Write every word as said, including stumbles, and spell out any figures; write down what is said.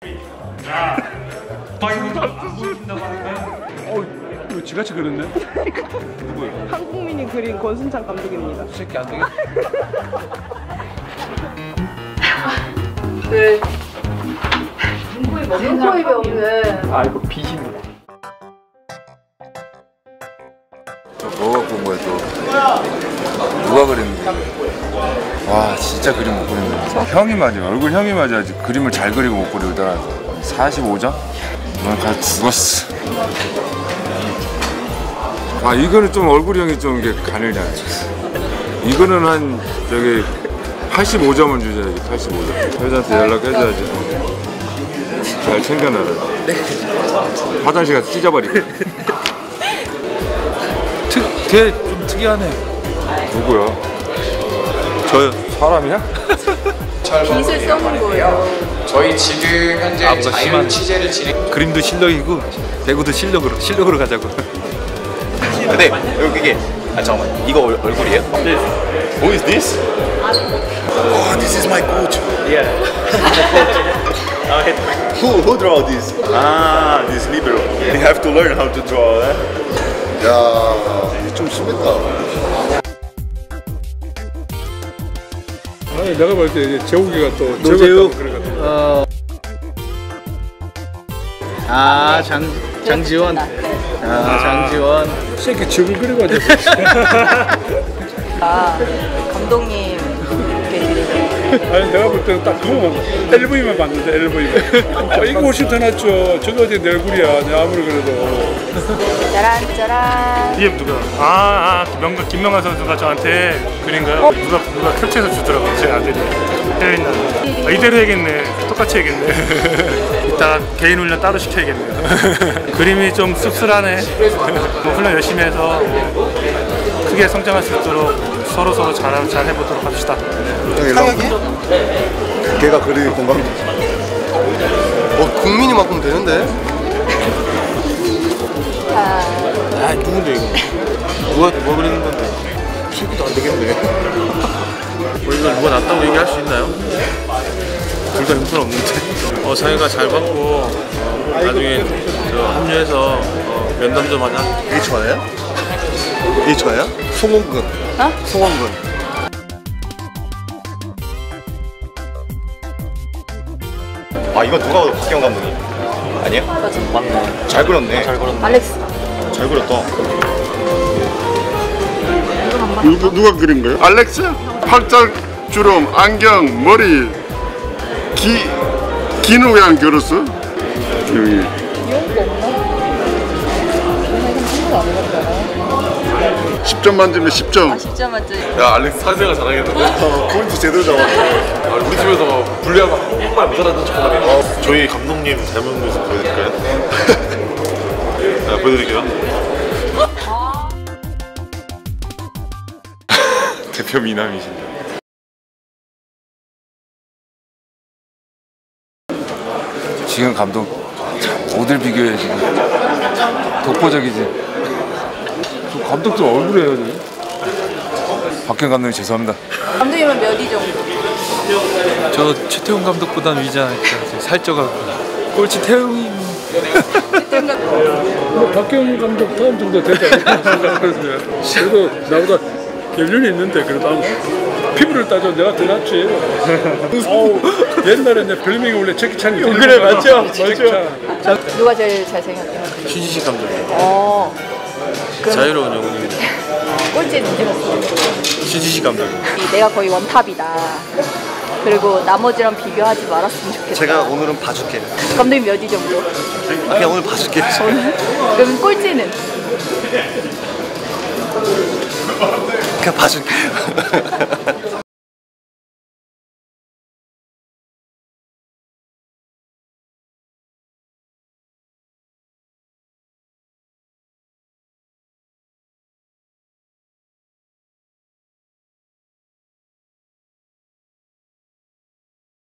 자, 바이브가 안 보인다고 하니까요? 어, 이거 지같이 그렸네? 누구예요? 한국민이 그린 권순찬 감독입니다. 새끼 안 되겠다. 그 눈코입이 없는. 아, 이거 빚입니다. 뭐가 본 거야 또? 누가 그렸는데? 와 진짜 그림 못 그린다. 형이 맞아. 얼굴 형이 맞아야지. 그림을 잘 그리고 못 그리더라. 사십오 점? 오늘 가서 죽었어. 아 이거는 좀 얼굴 형이 좀 이게 가늘지 않았어. 이거는 한 저기 팔십오 점은 주셔야지. 팔십오 점. 회사한테 연락해줘야지. 잘 챙겨놔라. 화장실 가서 찢어버리고. 특, 되게 좀 특이하네. 누구야? 저요. 사람이야? 빚을 써는 거예요. 저희 지금 현재 아, 자유 심한... 취재를 진행. 그림도 실력이고 배구도 실력으로 실력으로 가자고. 근데 여기 이게 아 잠깐만 이거 얼, 얼굴이에요? Who is this? Oh, this is my coach. Yeah. who who draw this? Ah, this libero. You have to learn how to draw. Eh? 야, 이게 좀 심했다. 아니 내가 볼 때 재욱이가 또 노재욱. 어. 아, 장 장지원. 아, 장지원. 새끼 지금 그리고 앉았어. 아, 감독님 아니 내가 볼 때는 딱 그거만 엘브이만 봤는데 엘브이만. 아 이거 훨씬 더 낫죠. 저거 어디 내 얼굴이야. 내가 아무리 그래도. 짜란 짜란. 이게 누가? 아, 아 김명가, 김명가 선수가 저한테 그린 거요? 누가 누가 캡처해서 주더라고요. 제 아들이 해외인 아들. 아, 이대로 해야겠네. 똑같이 해야겠네. 이따 개인 훈련 따로 시켜야겠네요. 그림이 좀 씁쓸하네. 뭐 훈련 열심히 해서 크게 성장할 수 있도록 서로 서로 잘, 잘 해보도록 합시다. 상혁이? 걔가 그리는 건강. 어, 국민이만큼 되는데? 아, 누군데 이거? 누가 누가 그리는 건데? 시기도 안 되겠네. 뭐 이거 누가 낫다고 얘기할 수 있나요? 둘 다 형편 없는데. 어, 상혜가 잘 받고 어, 나중에 저 합류해서 어, 면담 좀 하자. 이게 좋아요? 이게 좋아요? 송원근. 어? 송원근. 아, 이거 누가 봐도 박경 감독님 아니야? 맞아. 맞네. 잘 그렸네. 잘 그렸네. 알렉스. 잘 그렸다. 누구, 누가 그린 거예요? 알렉스? 팔짝 주름, 안경, 머리. 기, 기는 왜 안 결었어? 여기. 십 점 만점에 십 점. 아, 진짜 맞죠. 야, 알렉스 사세가 잘하겠는데? 어, 포인트 제대로 잡았네. 아, 우리 집에서 불리하면 정말 모자라는 척하네. 어, 저희 감독님 닮은 모습 보여드릴까요? 자, 보여드릴게요. 대표 미남이신다. 지금 감독 참 어딜 비교해 지금. 독보적이지. 저 감독들 얼굴이에요 지금. 박경 감독님 죄송합니다. 감독님은 몇 위 정도? 저 최태웅 감독보다는 위지 않을까. 살쪄가지고 꼴찌 태웅이. 뭐 박경 감독 다음 정도 되지 않을까 생각하는데 그래도 나보다 연륜이 있는데 그래도 아무 피부를 따져 내가 더 낫지. 어우, 옛날에 내 별명이 원래 제키찬이. 그래 맞죠? 맞죠. 누가 제일 잘생겼어요? 신지식 감독님. 어. 그럼 자유로운 영웅님. 꼴찌 누구 찍었어요? 신지식 감독님. 내가 거의 원탑이다. 그리고 나머지랑 비교하지 말았으면 좋겠다. 제가 오늘은 봐줄게. 감독님 몇 위 정도? 아, 그냥 오늘 봐줄게. 그럼 꼴찌는? 그냥 봐줄게.